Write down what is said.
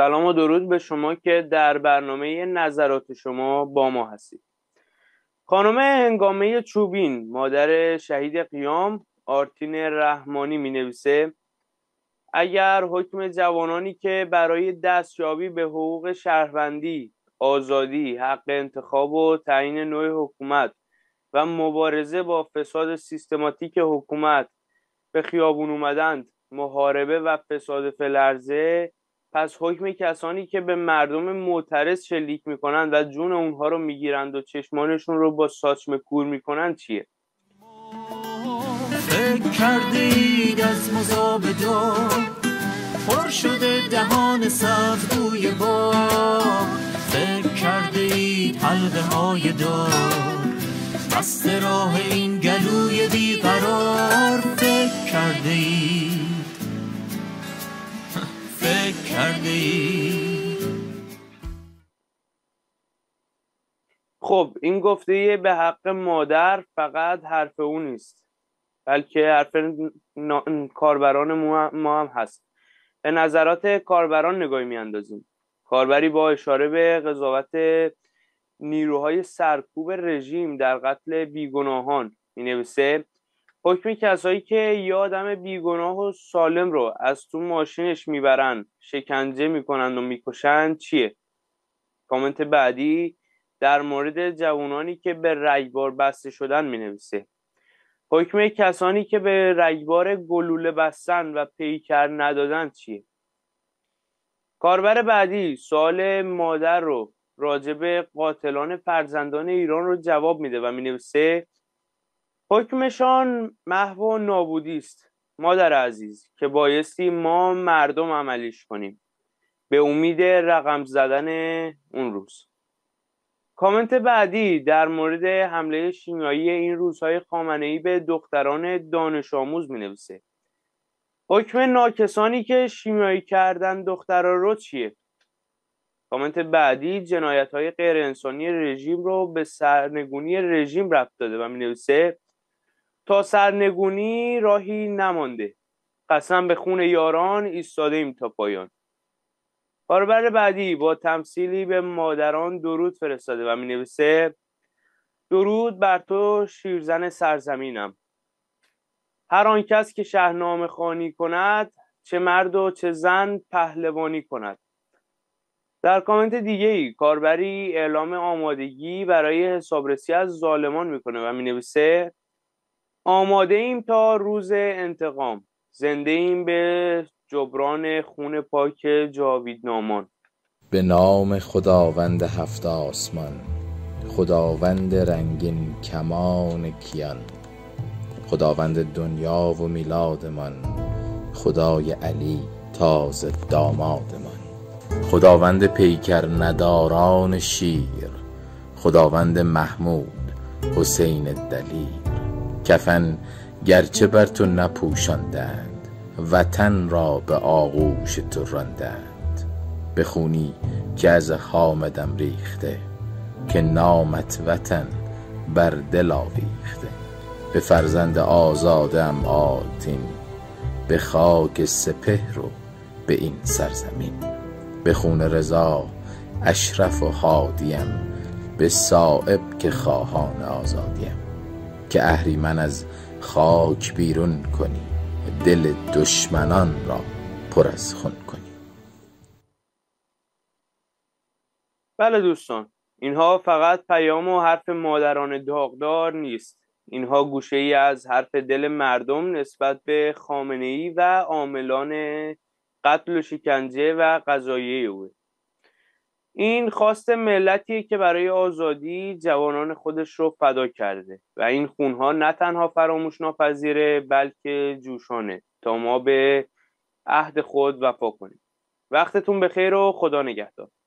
سلام و درود به شما که در برنامه نظرات شما با ما هستید. خانم هنگامه چوبین، مادر شهید قیام، آرتین رحمانی می نویسه اگر حکم جوانانی که برای دستیابی به حقوق شهروندی، آزادی، حق انتخاب و تعیین نوع حکومت و مبارزه با فساد سیستماتیک حکومت به خیابون اومدند، محاربه و فساد فلرزه، پس حکم کسانی که به مردم معترض شلیک میکنند و جون اونها رو میگیرند و چشمانشون رو با ساچمه کور میکنند چیه؟ فکر کردید از مذاب دار پر شده دهان سبز بوی بار، فکر کردید حلقه های دار بست راه این گلوی بیقرار، فکر کردید. خب این گفته به حق مادر فقط حرف اون نیست، بلکه حرف کاربران ما هم هست. به نظرات کاربران نگاهی میاندازیم. کاربری با اشاره به قضاوت نیروهای سرکوب رژیم در قتل بیگناهان مینویسه حکم کسایی که یه آدم بیگناه و سالم رو از تو ماشینش میبرن، شکنجه میکنن و میکشن چیه؟ کامنت بعدی در مورد جوانانی که به رگبار بسته شدن مینویسه حکم کسانی که به رگبار گلوله بستن و پیکر ندادن چیه؟ کاربر بعدی سوال مادر رو راجع به قاتلان فرزندان ایران رو جواب میده و مینویسه حکمشان محو و نابودی است مادر عزیز که بایستی ما مردم عملیش کنیم به امید رقم زدن اون روز. کامنت بعدی در مورد حمله شیمیایی این روزهای خامنه‌ای به دختران دانش آموز مینویسه حکم ناکسانی که شیمیایی کردن دخترها رو چیه؟ کامنت بعدی جنایت‌های غیر انسانی رژیم رو به سرنگونی رژیم ربط داده و مینویسه تا سرنگونی راهی نمانده، قسم به خون یاران ایستاده ایم تا پایان. کاربر بعدی با تمثیلی به مادران درود فرستاده و مینویسه درود بر تو شیرزن سرزمینم، هر آن کس که شاهنامه خوانی کند، چه مرد و چه زن پهلوانی کند. در کامنت دیگه ای کاربری اعلام آمادگی برای حسابرسی از ظالمان میکنه و مینویسه آماده ایم تا روز انتقام، زنده ایم به جبران خون پاک جاویدنامان. به نام خداوند هفت آسمان، خداوند رنگین کمان کیان، خداوند دنیا و میلادمان، خدای علی تازه دامادمان، خداوند پیکر نداران شیر، خداوند محمود حسین دلیر. کفن گرچه بر تو نپوشاندند، وطن را به آغوش تو راندند. به خونی که از حامدم ریخته، که نامت وطن بر دل آویخته. به فرزند آزادم آرتین، به خاک سپهر و به این سرزمین. به خون رضا اشرف و هادیم، به صائب که خواهان آزادیم. که اهریمن از خاک بیرون کنی، دل دشمنان را پر از خون کنی. بله دوستان، اینها فقط پیام و حرف مادران داغدار نیست، اینها گوشه ای از حرف دل مردم نسبت به خامنه‌ای و عاملان قتل و شکنجه و قضاییه او. این خواست ملتیه که برای آزادی جوانان خودش رو فدا کرده و این خونها نه تنها فراموش ناپذیره بلکه جوشانه تا ما به عهد خود وفا کنیم. وقتتون بخیر و خدا نگهدار.